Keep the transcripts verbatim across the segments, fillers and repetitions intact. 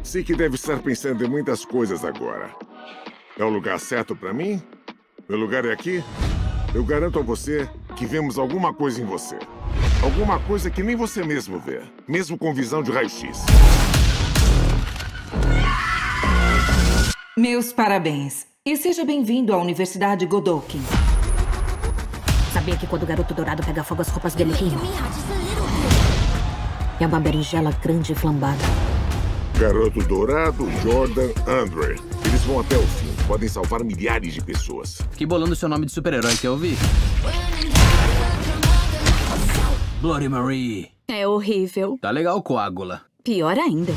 Sei que deve estar pensando em muitas coisas agora. É o lugar certo pra mim? Meu lugar é aqui? Eu garanto a você que vemos alguma coisa em você. Alguma coisa que nem você mesmo vê. Mesmo com visão de raio-x. Meus parabéns. E seja bem-vindo à Universidade Godolkin. Sabia que quando o garoto dourado pega fogo, as roupas dele queimam? É uma berinjela grande e flambada. Garoto Dourado, Jordan, Andre. Eles vão até o fim. Podem salvar milhares de pessoas. Que bolando seu nome de super-herói que eu ouvi? Bloody Marie. É horrível. Tá legal, coágula. Pior ainda.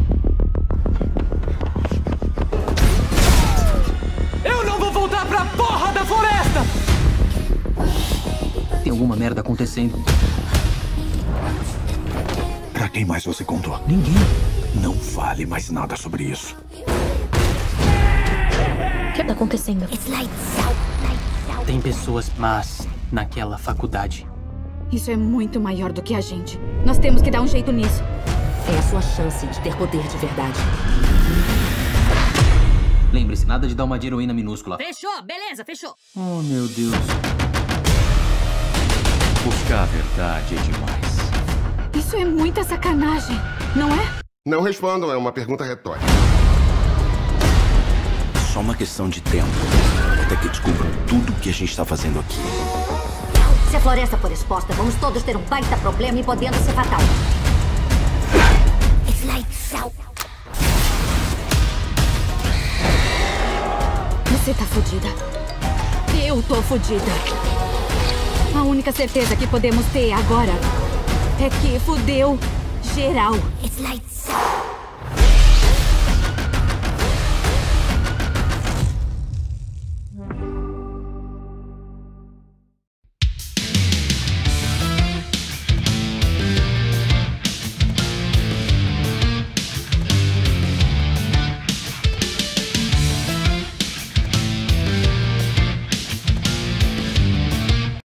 Eu não vou voltar pra porra da floresta! Tem alguma merda acontecendo. Pra quem mais você contou? Ninguém. Não fale mais nada sobre isso. O que tá acontecendo? Tem pessoas más naquela faculdade. Isso é muito maior do que a gente. Nós temos que dar um jeito nisso. É a sua chance de ter poder de verdade. Lembre-se, nada de dar uma de heroína minúscula. Fechou, beleza, fechou. Oh, meu Deus. Buscar a verdade é demais. Isso é muita sacanagem, não é? Não respondam, é uma pergunta retórica. Só uma questão de tempo. Até que descubram tudo o que a gente está fazendo aqui. Se a floresta for exposta, vamos todos ter um baita problema e podendo ser fatal. Você tá fodida. Eu tô fodida. A única certeza que podemos ter agora é que fudeu geral. It's lights out.